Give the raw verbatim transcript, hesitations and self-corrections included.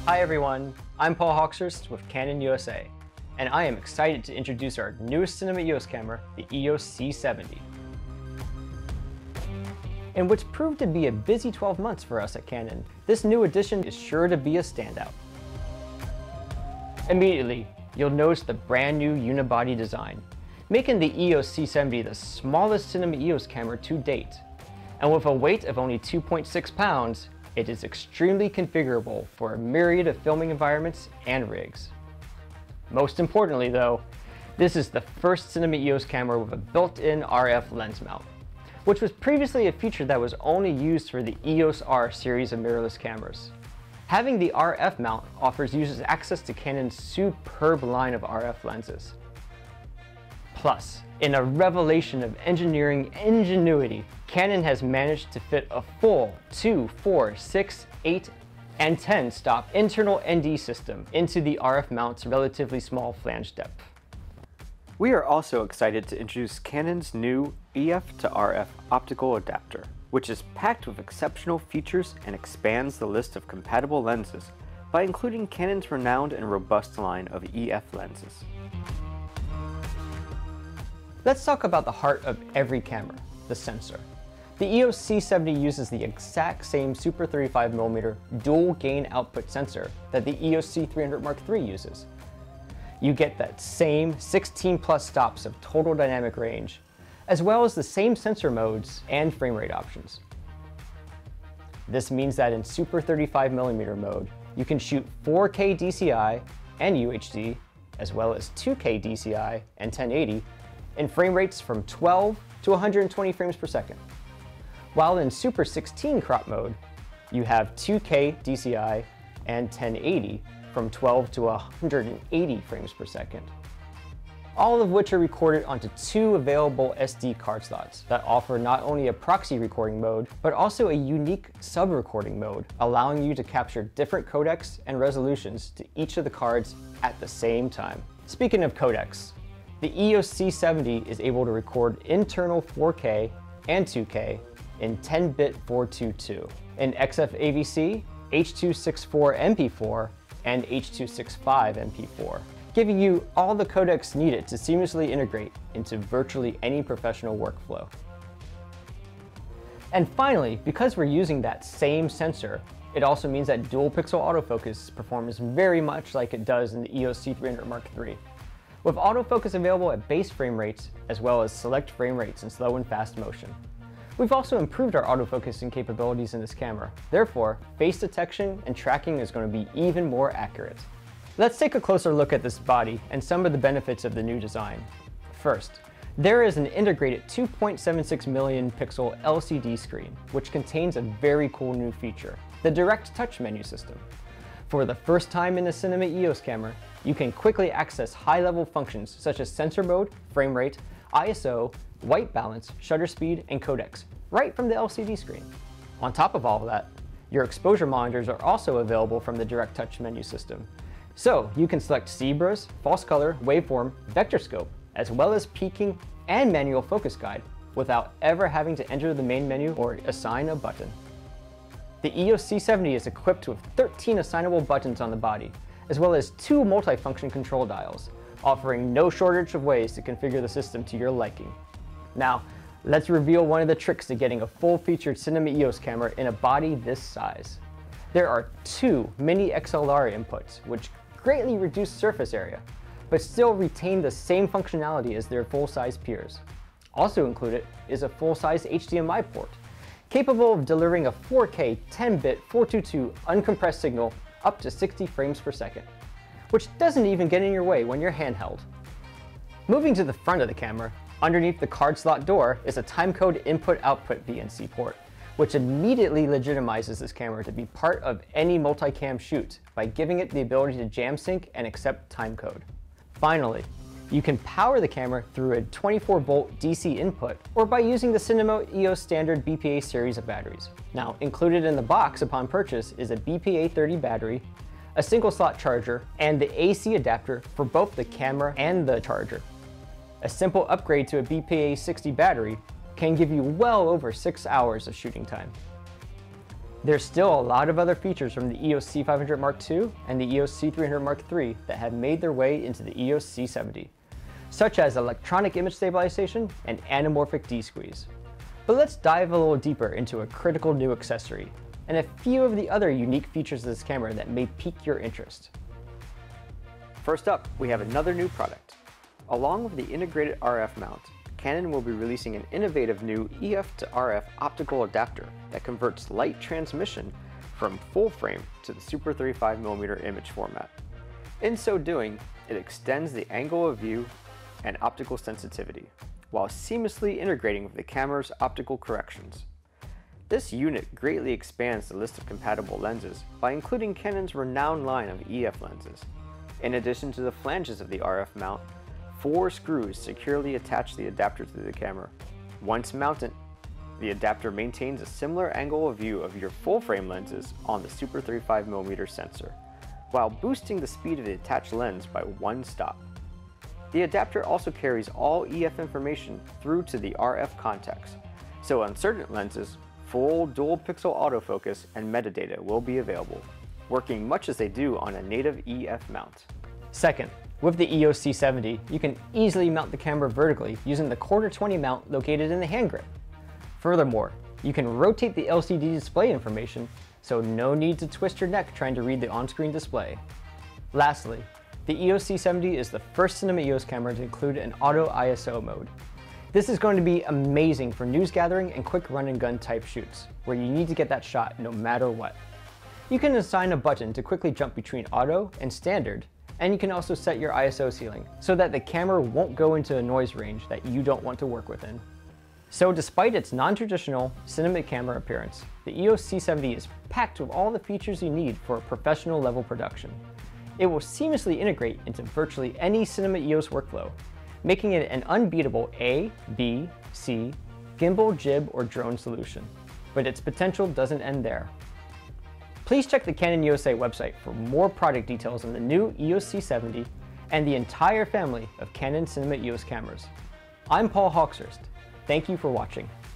Hi everyone, I'm Paul Hawkshurst with Canon E O S A, and I am excited to introduce our newest Cinema E O S camera, the E O S C seventy. In which proved to be a busy twelve months for us at Canon, this new addition is sure to be a standout. Immediately, you'll notice the brand new unibody design, making the E O S C seventy the smallest Cinema E O S camera to date. And with a weight of only two point six pounds, it is extremely configurable for a myriad of filming environments and rigs. Most importantly though, this is the first Cinema E O S camera with a built-in R F lens mount, which was previously a feature that was only used for the E O S R series of mirrorless cameras. Having the R F mount offers users access to Canon's superb line of R F lenses. Plus, in a revelation of engineering ingenuity, Canon has managed to fit a full two, four, six, eight, and ten stop internal N D system into the R F mount's relatively small flange depth. We are also excited to introduce Canon's new E F to R F optical adapter, which is packed with exceptional features and expands the list of compatible lenses by including Canon's renowned and robust line of E F lenses. Let's talk about the heart of every camera, the sensor. The E O S C seventy uses the exact same Super thirty-five millimeter dual gain output sensor that the E O S C three hundred Mark three uses. You get that same sixteen plus stops of total dynamic range, as well as the same sensor modes and frame rate options. This means that in Super thirty-five millimeter mode, you can shoot four K D C I and U H D, as well as two K D C I and ten eighty, in frame rates from twelve to one hundred twenty frames per second. While in Super sixteen crop mode, you have two K D C I and ten eighty from twelve to one hundred eighty frames per second. All of which are recorded onto two available S D card slots that offer not only a proxy recording mode, but also a unique sub-recording mode, allowing you to capture different codecs and resolutions to each of the cards at the same time. Speaking of codecs, the E O S C seventy is able to record internal four K and two K in ten bit four twenty-two, in X F A V C, H two sixty-four M P four, and H two sixty-five M P four, giving you all the codecs needed to seamlessly integrate into virtually any professional workflow. And finally, because we're using that same sensor, it also means that Dual Pixel Autofocus performs very much like it does in the E O S C three hundred Mark three. With autofocus available at base frame rates, as well as select frame rates in slow and fast motion. We've also improved our autofocusing capabilities in this camera. Therefore, face detection and tracking is going to be even more accurate. Let's take a closer look at this body and some of the benefits of the new design. First, there is an integrated two point seven six million pixel L C D screen, which contains a very cool new feature, the direct touch menu system. For the first time in a Cinema E O S camera, you can quickly access high-level functions such as sensor mode, frame rate, I S O, white balance, shutter speed, and codecs, right from the L C D screen. On top of all of that, your exposure monitors are also available from the direct touch menu system. So you can select zebras, false color, waveform, vector scope, as well as peaking and manual focus guide without ever having to enter the main menu or assign a button. The E O S C seventy is equipped with thirteen assignable buttons on the body, as well as two multifunction control dials, offering no shortage of ways to configure the system to your liking. Now, let's reveal one of the tricks to getting a full-featured Cinema E O S camera in a body this size. There are two mini X L R inputs, which greatly reduce surface area, but still retain the same functionality as their full-size peers. Also included is a full-size H D M I port, capable of delivering a four K ten bit four twenty-two uncompressed signal up to sixty frames per second, which doesn't even get in your way when you're handheld. Moving to the front of the camera, underneath the card slot door is a timecode input-output V N C port, which immediately legitimizes this camera to be part of any multicam shoot by giving it the ability to jam sync and accept timecode. Finally, you can power the camera through a twenty-four volt D C input or by using the Cinema E O S standard B P A series of batteries. Now, included in the box upon purchase is a B P A thirty battery, a single slot charger, and the A C adapter for both the camera and the charger. A simple upgrade to a B P A sixty battery can give you well over six hours of shooting time. There's still a lot of other features from the E O S C five hundred Mark two and the E O S C three hundred Mark three that have made their way into the E O S C seventy, such as electronic image stabilization and anamorphic D-squeeze. But let's dive a little deeper into a critical new accessory, and a few of the other unique features of this camera that may pique your interest. First up, we have another new product. Along with the integrated R F mount, Canon will be releasing an innovative new E F to R F optical adapter that converts light transmission from full frame to the Super thirty-five millimeter image format. In so doing, it extends the angle of view and optical sensitivity, while seamlessly integrating with the camera's optical corrections. This unit greatly expands the list of compatible lenses by including Canon's renowned line of E F lenses. In addition to the flanges of the R F mount, four screws securely attach the adapter to the camera. Once mounted, the adapter maintains a similar angle of view of your full-frame lenses on the Super thirty-five millimeter sensor, while boosting the speed of the attached lens by one stop. The adapter also carries all E F information through to the R F contacts, so on certain lenses, full Dual Pixel Autofocus and metadata will be available, working much as they do on a native E F mount. Second, with the E O S C seventy, you can easily mount the camera vertically using the quarter twenty mount located in the hand grip. Furthermore, you can rotate the L C D display information, so no need to twist your neck trying to read the on-screen display. Lastly, the E O S C seventy is the first Cinema E O S camera to include an auto I S O mode. This is going to be amazing for news gathering and quick run and gun type shoots, where you need to get that shot no matter what. You can assign a button to quickly jump between auto and standard, and you can also set your I S O ceiling so that the camera won't go into a noise range that you don't want to work within. So despite its non-traditional cinema camera appearance, the E O S C seventy is packed with all the features you need for a professional level production. It will seamlessly integrate into virtually any Cinema E O S workflow, making it an unbeatable A, B, C, gimbal, jib, or drone solution. But its potential doesn't end there. Please check the Canon U S A website for more product details on the new E O S C seventy and the entire family of Canon Cinema E O S cameras. I'm Paul Hawkshurst. Thank you for watching.